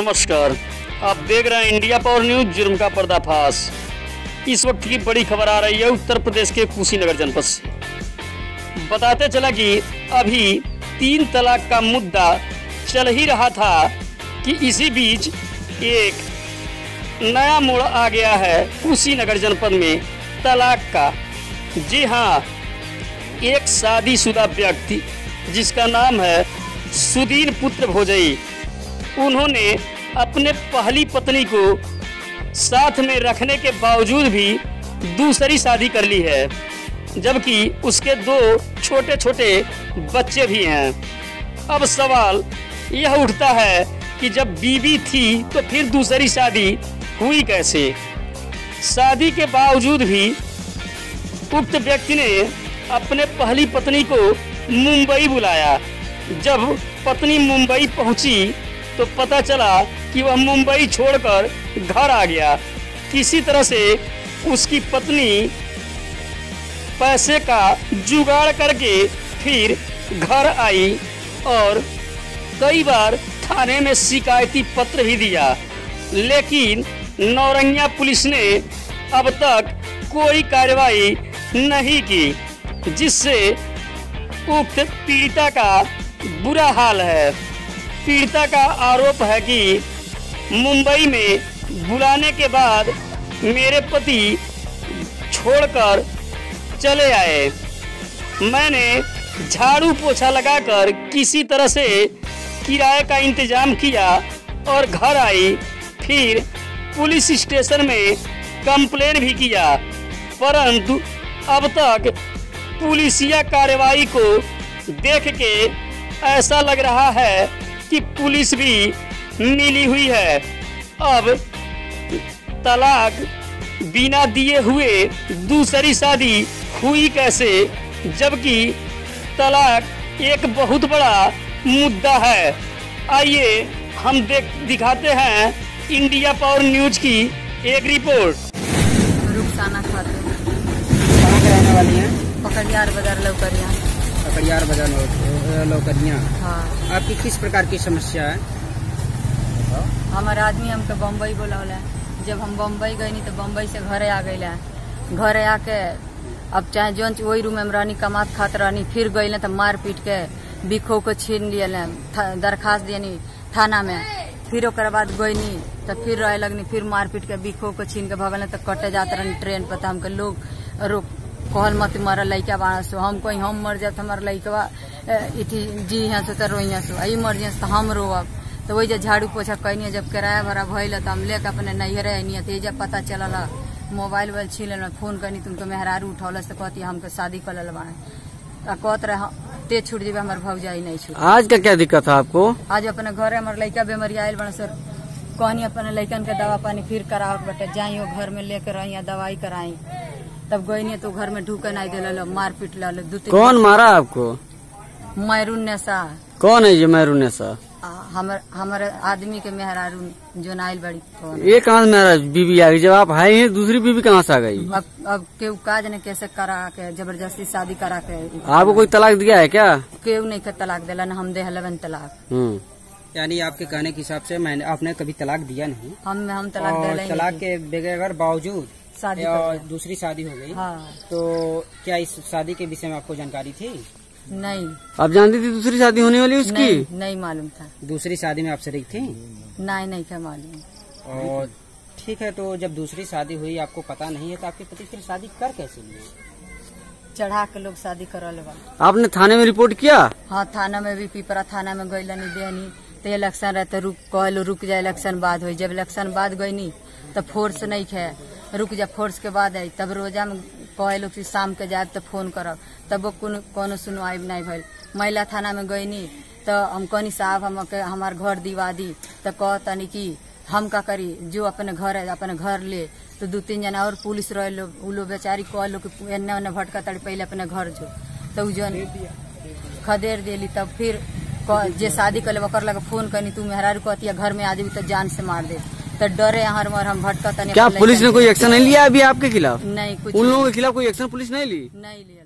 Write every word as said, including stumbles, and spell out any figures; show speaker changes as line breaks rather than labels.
नमस्कार, आप देख रहे हैं इंडिया पावर न्यूज। जुर्म का पर्दाफाश। इस वक्त की बड़ी खबर आ रही है उत्तर प्रदेश के कुशीनगर जनपद से। बताते चला कि अभी तीन तलाक का मुद्दा चल ही रहा था कि इसी बीच एक नया मोड़ आ गया है कुशीनगर जनपद में तलाक का। जी हाँ, एक शादीशुदा व्यक्ति जिसका नाम है सुधीर पुत्र भोजई, उन्होंने अपने पहली पत्नी को साथ में रखने के बावजूद भी दूसरी शादी कर ली है, जबकि उसके दो छोटे छोटे बच्चे भी हैं। अब सवाल यह उठता है कि जब बीवी थी तो फिर दूसरी शादी हुई कैसे? शादी के बावजूद भी उक्त व्यक्ति ने अपने पहली पत्नी को मुंबई बुलाया। जब पत्नी मुंबई पहुंची तो पता चला कि वह मुंबई छोड़कर घर आ गया। किसी तरह से उसकी पत्नी पैसे का जुगाड़ करके फिर घर आई और कई बार थाने में शिकायती पत्र भी दिया, लेकिन नौरंगिया पुलिस ने अब तक कोई कार्रवाई नहीं की, जिससे उक्त पीड़िता का बुरा हाल है। पीड़िता का आरोप है कि मुंबई में बुलाने के बाद मेरे पति छोड़कर चले आए। मैंने झाड़ू पोछा लगाकर किसी तरह से किराए का इंतजाम किया और घर आई। फिर पुलिस स्टेशन में कंप्लेन भी किया, परंतु अब तक पुलिसिया कार्रवाई को देख के ऐसा लग रहा है कि पुलिस भी मिली हुई है। अब तलाक बिना दिए हुए दूसरी शादी हुई कैसे, जबकि तलाक एक बहुत बड़ा मुद्दा है। आइए हम देख दिखाते हैं इंडिया पावर न्यूज की एक रिपोर्ट।
रुखसाना खातून।
कहाँ के रहने वाली हैं?
पकड़ियार बाजार लौकरिया।
पकड़ियार बाजार लौकरिया।
हाँ।
आपकी किस प्रकार की समस्या है?
हमारे आदमी हमके बम्बई बुलावला। जब हम बम्बई गई नहीं तो बम्बई से घरे आ गई। घरे आके अब चाहे जौन वही रूम में रहनी, कमात खात रहनी, फिर गई तो मार पीट के बिखो को छीन लिए, दरखास्त दियनी थाना में। फिर ओकर बाद गईनी तो फिर रहे लगनी, फिर मार पीट के बिखो को छीन के भगल तो कटे जाते रहनी ट्रेन पर। हमके लोग रोक कहल मत मारा लड़का बाड़ा सो। हम कहीं हम मर जाए तो हमारे लड़का इथी जी यहाँ से तो रोई सो, आई मर जाए तो हम रोब। तो वही जब झाड़ू पोछा कैनी, जब किराया भरा भइल तो हम लेके अपने नैहरे आनी। तो जब पता चलल मोबाइल वोबाइल छीन फोन करनी, तुमको मेहरारू उठौल से कहती हमके शादी कर ले बाड़े। कहत रहे ते छूट जेबे, हमारे भौजाई नहीं छूट।
आज का क्या दिक्कत है आपको?
आज अपने घरे हमारे लड़का बीमारी आयल बड़ा सर, कहनी अपने लड़कन के दवा पानी फिर करावट बटे जाई घर में लेकर रही दवाई कराई। तब गई नहीं तो घर में ढूके नहीं दे, मार पीट लो।
कौन मारा आपको?
मैरून्नेसा।
कौन है ये मैरून्नेसा?
हमर हमारे आदमी के मेहरारू जो नाइल बड़ी।
ये कहाँ से मेरा बीबी आ गई? जब आप आए हैं दूसरी बीबी कहाँ से आ गई?
अब अब केहू काज ने कैसे करा के जबरदस्ती शादी करा के।
आपको कोई तलाक दिया है क्या?
केहू नहीं के तलाक दिला, न हम दे हलन तलाक।
यानी आपके कहने के हिसाब से मैंने आपने कभी तलाक दिया नहीं?
हम हम तलाक दिला।
तलाक के बगैर बावजूद
शादी
और दूसरी शादी हो गई।
हाँ।
तो क्या इस शादी के विषय में आपको जानकारी थी?
नहीं।
आप जानती थी दूसरी शादी होने वाली उसकी?
नहीं, नहीं मालूम था।
दूसरी शादी में आप शरीक थी?
नहीं, नहीं था मालूम।
और ठीक है, तो जब दूसरी शादी हुई आपको पता नहीं है तो आपके पति फिर शादी कर कैसे लिए?
चढ़ा के लोग शादी करल बा।
आपने थाने में रिपोर्ट किया?
हाँ, थाना में भी पिपरा थाना में गई नहीं देनी। तो इलेक्शन रहते रुक कहलो रुक जाए, इलेक्शन बाद हुई। जब इलेक्शन बाद गई नी तब फोर्स नहीं खे, रुक जा फोर्स के बाद आई। तब रोजा में कहलो कि शाम के जाए तो फोन करब, तब कोनो सुनवाई नहीं भइल। महिला थाना में गई नी तो हम कहनी साहब हम हमार घर दिवा दी। तो कहतनी कि हम का करी, जो अपने घर है अपने घर ले। तो दो तीन जना और पुलिस रहे लोग, उ लोग बेचारी कहलो कि एन्ने ओन्ने भटका तड़ी, पहले अपने घर जो। तो जन खदेर दिली। तब फिर जे शादी कर ले ओकर लगे फोन करनी, तू मेहरारू कहती घर में आ जाबी तो जान से मार दे। तो डरे हर मर हम भटका।
क्या पुलिस ने कोई एक्शन नहीं लिया अभी आपके खिलाफ?
नहीं, कुछ
उन लोगों के खिलाफ कोई एक्शन पुलिस नहीं ली?
नहीं लिया।